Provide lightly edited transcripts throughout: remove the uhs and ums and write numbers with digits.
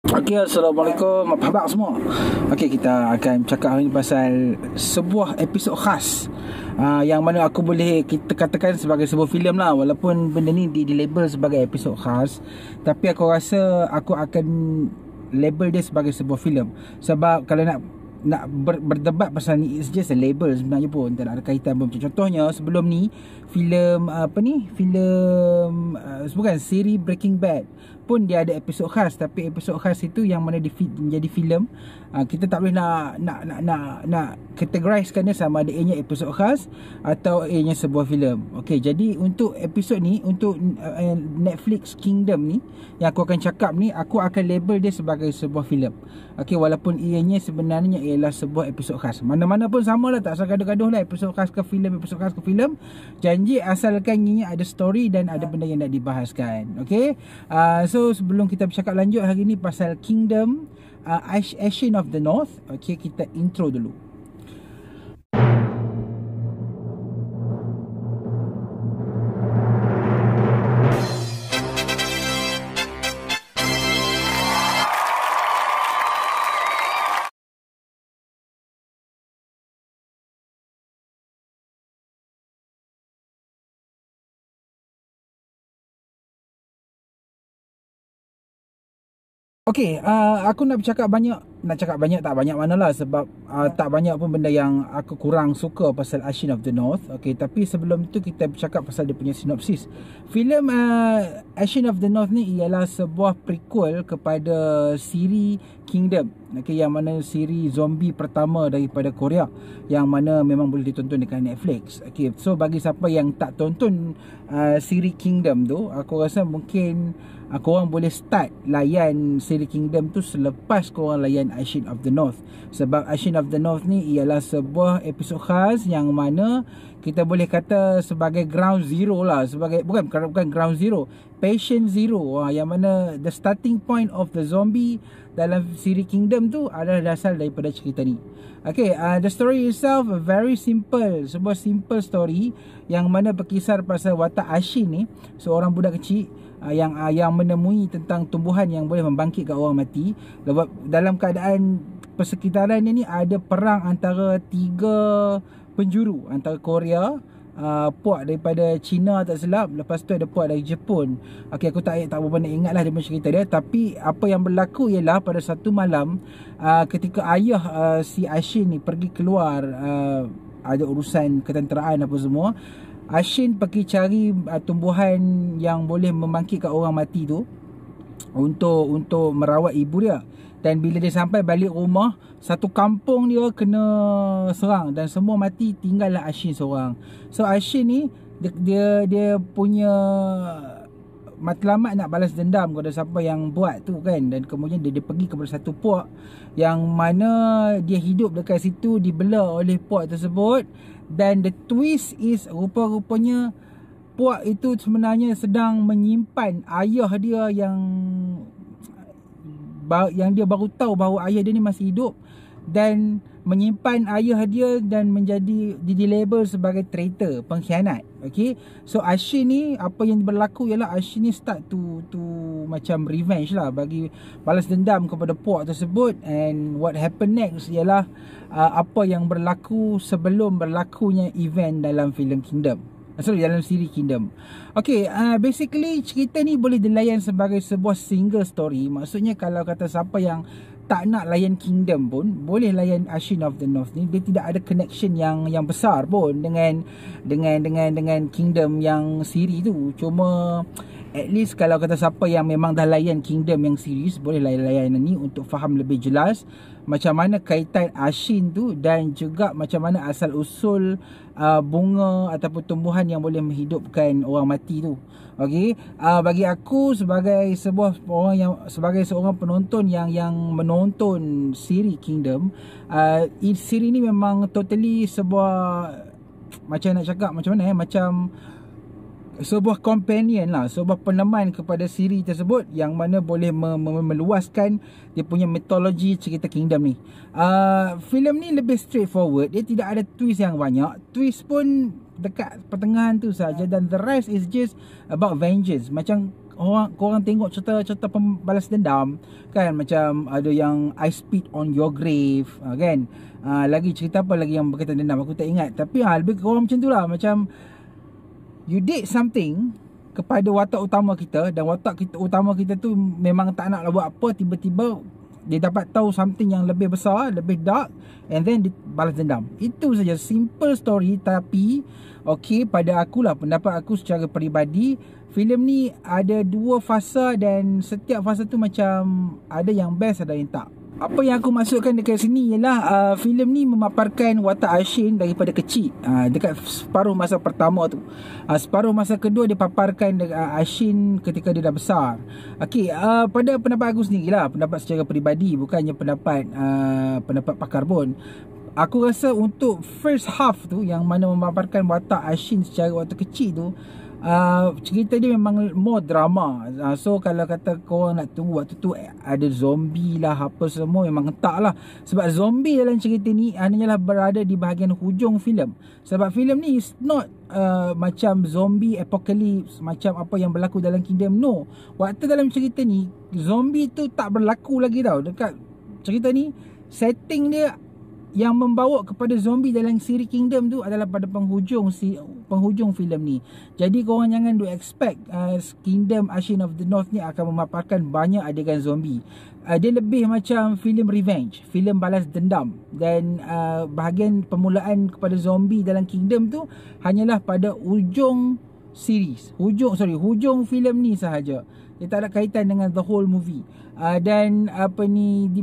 Okey, Assalamualaikum. Apa khabar semua? Okey, kita akan cakap hari ni pasal sebuah episod khas yang mana aku boleh kita katakan sebagai sebuah filem lah. Walaupun benda ni di-label sebagai episod khas, tapi aku rasa aku akan label dia sebagai sebuah filem. Sebab kalau nak berdebat pasal ni, it's just a label sebenarnya pun, tak ada kaitan pun. Contohnya sebelum ni filem bukan siri Breaking Bad pun dia ada episod khas, tapi episod khas itu yang mana menjadi filem, kita tak boleh nak categorizekan dia sama ada ianya episod khas atau ianya sebuah filem. Okey, jadi untuk episod ni, untuk Netflix Kingdom ni yang aku akan cakap ni, aku akan label dia sebagai sebuah filem. Okey, walaupun ianya sebenarnya ialah sebuah episod khas. Mana-mana pun samalah, tak usah gaduh-gaduh lah, episod khas ke filem, episod khas ke filem. Janji asalkan ianya ada story dan ada benda yang nak dibahaskan. Okey, so sebelum kita bercakap lanjut hari ni pasal Kingdom, Ashen of the North, okey, kita intro dulu. Okey, aku nak cakap banyak tak banyak manalah, sebab tak banyak pun benda yang aku kurang suka pasal Ashen of the North. Okey, tapi sebelum tu kita bercakap pasal dia punya sinopsis. Filem Ashen of the North ni ialah sebuah prequel kepada siri Kingdom. Okey, yang mana siri zombie pertama daripada Korea, yang mana memang boleh ditonton dekat Netflix. Okey, so bagi siapa yang tak tonton siri Kingdom tu, aku rasa mungkin korang boleh start layan siri Kingdom tu selepas korang layan Ashen of the North. Sebab Ashen of the North ni ialah sebuah episod khas yang mana kita boleh kata sebagai ground zero lah, sebagai bukan ground zero, patient zero, yang mana the starting point of the zombie dalam siri Kingdom tu adalah dasar daripada cerita ni. Okay, the story itself very simple, sebuah simple story yang mana berkisar pasal watak Ashin ni, seorang budak kecil yang menemui tentang tumbuhan yang boleh membangkitkan orang mati. Dalam keadaan persekitaran ni ada perang antara 3 penjuru, antara Korea, puak daripada China tak silap, lepas tu ada puak dari Jepun. Okey, aku tak berapa nak ingat lah dia punya cerita dia. Tapi apa yang berlaku ialah pada satu malam, ketika ayah si Ashin ni pergi keluar, ada urusan ketenteraan apa semua, Ashin pergi cari tumbuhan yang boleh membangkitkan orang mati tu untuk merawat ibu dia. Dan bila dia sampai balik rumah, satu kampung dia kena serang dan semua mati, tinggallah Ashin seorang. So Ashin ni dia punya matlamat nak balas dendam kepada siapa yang buat tu kan. Dan kemudian dia pergi kepada satu puak yang mana dia hidup dekat situ, dibela oleh puak tersebut. Dan the twist is, rupa-rupanya puak itu sebenarnya sedang menyimpan ayah dia yang dia baru tahu bahawa ayah dia ni masih hidup, dan menyimpan ayah dia dan dilabel sebagai traitor, pengkhianat. Okay, so Ashin ni, apa yang berlaku ialah Ashin ni start to macam revenge lah, bagi balas dendam kepada puak tersebut. And what happen next ialah apa yang berlaku sebelum berlakunya event dalam filem Kingdom, dalam siri Kingdom. Okay, basically cerita ni boleh dilayan sebagai sebuah single story. Maksudnya kalau kata siapa yang tak nak layan Kingdom pun boleh layan Ashen of the North ni. Dia tidak ada connection yang besar pun dengan Kingdom yang siri tu. Cuma at least kalau kata siapa yang memang dah layan Kingdom yang series, boleh layan ni untuk faham lebih jelas macam mana kaitan Ashin tu, dan juga macam mana asal usul bunga ataupun tumbuhan yang boleh menghidupkan orang mati tu. Okey, bagi aku sebagai seorang penonton yang menonton siri Kingdom, siri ni memang totally sebuah, macam nak cakap macam mana, macam sebuah companion lah, sebuah peneman kepada siri tersebut, yang mana boleh meluaskan dia punya mitologi cerita Kingdom ni. Filem ni lebih straightforward, dia tidak ada twist yang banyak. Twist pun dekat pertengahan tu saja, dan the rest is just about vengeance. Macam korang tengok cerita-cerita pembalas dendam kan, macam ada yang I Spit on Your Grave kan, lagi cerita apa lagi yang berkaitan dendam aku tak ingat, tapi lebih korang macam tu lah, macam you did something kepada watak utama kita, dan watak utama kita tu memang tak nak buat apa, tiba-tiba dia dapat tahu something yang lebih besar, lebih dark, and then dia balas dendam. Itu saja, simple story. Tapi okay, pada akulah, pendapat aku secara peribadi, filem ni ada 2 fasa, dan setiap fasa tu macam ada yang best, ada yang tak. Apa yang aku maksudkan dekat sini ialah filem ni memaparkan watak Ashin daripada kecil, dekat separuh masa pertama tu. Separuh masa kedua dia paparkan Ashin ketika dia dah besar. Okey, pada pendapat aku sendirilah, pendapat secara peribadi, bukannya pendapat pakar pun. Aku rasa untuk first half tu, yang mana memaparkan watak Ashin secara waktu kecil tu, cerita dia memang more drama. So kalau kata korang nak tunggu waktu tu ada zombie lah apa semua, memang tak lah. Sebab zombie dalam cerita ni hanyalah berada di bahagian hujung filem. Sebab filem ni is not macam zombie apocalypse macam apa yang berlaku dalam Kingdom. No, waktu dalam cerita ni zombie tu tak berlaku lagi tau. Dekat cerita ni, setting dia yang membawa kepada zombie dalam siri Kingdom tu adalah pada penghujung filem ni. Jadi korang jangan do expect Kingdom Ashin of the North ni akan memaparkan banyak adegan zombie. Dia lebih macam filem revenge, filem balas dendam. Dan bahagian permulaan kepada zombie dalam Kingdom tu hanyalah pada hujung series, hujung filem ni sahaja. Dia tak ada kaitan dengan the whole movie. Dan di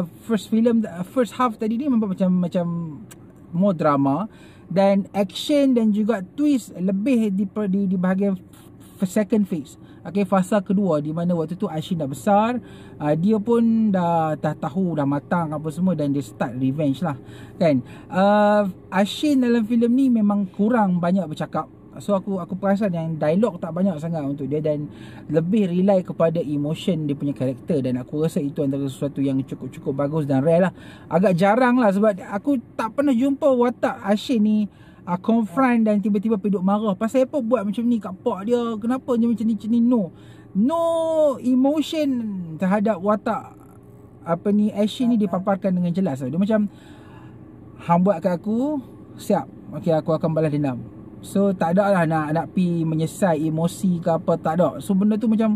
first half tadi ni memang macam more drama, dan action dan juga twist lebih di bahagian second phase. Okay, fasa kedua, di mana waktu tu Ashin dah besar, dia pun dah tahu, dah matang apa semua, dan dia start revenge lah kan. Ashin dalam filem ni memang kurang banyak bercakap. So aku perasan yang dialog tak banyak sangat untuk dia, dan lebih rely kepada emotion dia punya karakter. Dan aku rasa itu antara sesuatu yang cukup bagus dan rare lah. Agak jarang lah, sebab aku tak pernah jumpa watak Ashin ni confront dan tiba-tiba piduk marah. Pasal apa buat macam ni kat pak dia, kenapa dia macam ni. No emotion terhadap watak Ashin ni dipaparkan dengan jelas. Dia macam, hang buat kat aku, siap, okay, aku akan balas dendam. So tak ada lah nak pi menyesai emosi ke apa, tak ada. So benda tu macam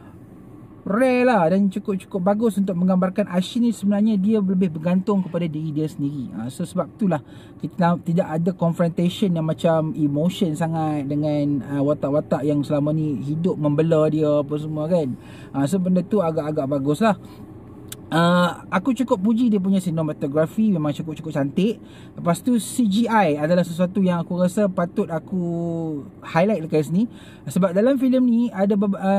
rare lah, dan cukup bagus untuk menggambarkan Ashin ni sebenarnya dia lebih bergantung kepada diri dia sendiri. So sebab itulah kita tidak ada confrontation yang macam emotion sangat dengan watak-watak yang selama ni hidup membela dia apa semua kan. So benda tu agak-agak bagus lah. Aku cukup puji dia punya cinematography, memang cukup cantik. Lepas tu CGI adalah sesuatu yang aku rasa patut aku highlight dekat sini. Sebab dalam filem ni ada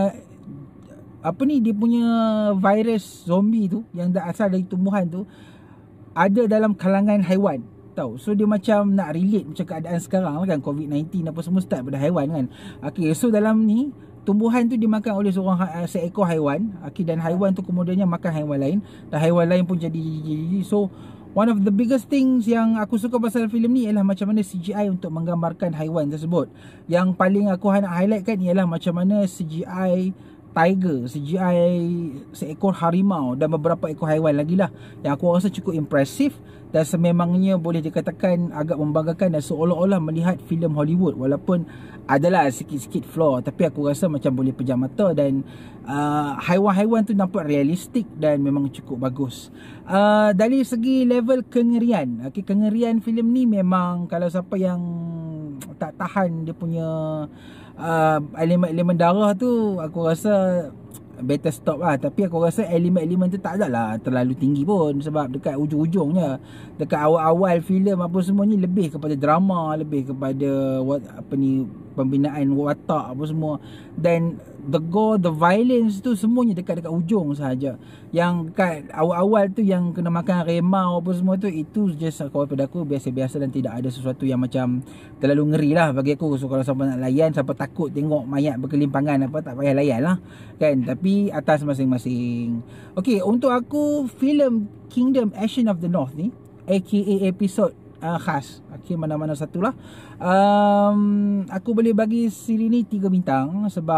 dia punya virus zombie tu yang asal dari tumbuhan tu ada dalam kalangan haiwan tau. So dia macam nak relate macam keadaan sekarang kan, COVID-19 apa semua start pada haiwan kan. Okay, so dalam ni tumbuhan tu dimakan oleh seekor haiwan. Okay, dan haiwan tu kemudiannya makan haiwan lain, dan haiwan lain pun jadi. So one of the biggest things yang aku suka pasal filem ni ialah macam mana CGI untuk menggambarkan haiwan tersebut. Yang paling aku nak highlight kan ialah macam mana CGI tiger, CGI seekor harimau, dan beberapa ekor haiwan lagi lah, yang aku rasa cukup impresif. Dan sememangnya boleh dikatakan agak membanggakan, dan seolah-olah melihat filem Hollywood. Walaupun adalah sikit-sikit flaw, tapi aku rasa macam boleh pejam mata. Dan haiwan-haiwan tu nampak realistik dan memang cukup bagus. Dari segi level kengerian, kengerian filem ni memang, kalau siapa yang tak tahan dia punya elemen-elemen darah tu, aku rasa better stop lah. Tapi aku rasa elemen-elemen tu tak adalah terlalu tinggi pun, sebab dekat ujung-ujungnya, dekat awal-awal filem apa semua ni lebih kepada drama, lebih kepada pembinaan watak apa semua. Dan the gore, the violence tu semuanya dekat ujung sahaja. Yang kat awal-awal tu yang kena makan remau apa semua tu, itu just pada aku biasa-biasa, dan tidak ada sesuatu yang macam terlalu ngeri lah bagi aku. So kalau siapa nak layan, siapa takut tengok mayat berkelimpangan apa, tak payah layan lah kan. Tapi atas masing-masing. Okay, untuk aku filem Kingdom Ashin of the North ni, aka episod khas, okay, mana-mana satulah, aku boleh bagi siri ni 3 bintang. Sebab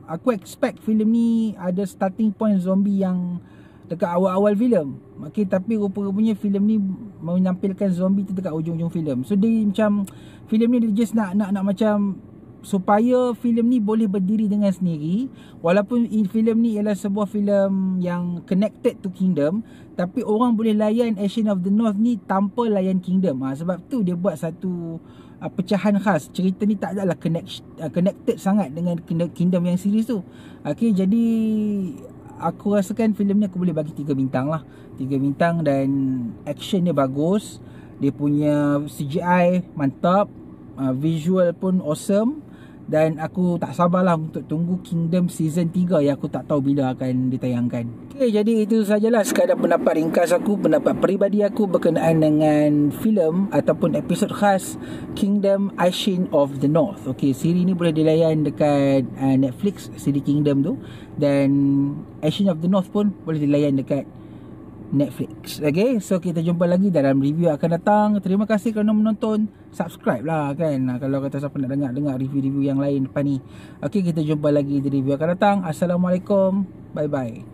aku expect filem ni ada starting point zombie yang dekat awal-awal filem. Okay, tapi rupa-rupanya filem ni menampilkan zombie tu dekat ujung-ujung filem. So dia macam filem ni dia just nak macam supaya filem ni boleh berdiri dengan sendiri, walaupun filem ni ialah sebuah filem yang connected to Kingdom, tapi orang boleh layan Ashes of the North ni tanpa layan Kingdom. Sebab tu dia buat satu pecahan khas. Cerita ni tak adalah connected sangat dengan Kingdom yang series tu. Okay, jadi aku rasakan filem ni aku boleh bagi 3 bintang lah. 3 bintang, dan action dia bagus, dia punya CGI mantap, visual pun awesome, dan aku tak sabarlah untuk tunggu Kingdom season 3 yang aku tak tahu bila akan ditayangkan. Okay, jadi itu sajalah sekadar pendapat ringkas aku, pendapat peribadi aku berkenaan dengan filem ataupun episod khas Kingdom Ashes of the North. Okay, siri ni boleh dilayan dekat Netflix, siri Kingdom tu, dan Ashes of the North pun boleh dilayan dekat Netflix. Okay, so kita jumpa lagi dalam review akan datang. Terima kasih kerana menonton. Subscribe lah kan, kalau kata siapa nak dengar review-review yang lain depan ni. Okay, kita jumpa lagi di review akan datang. Assalamualaikum, bye bye.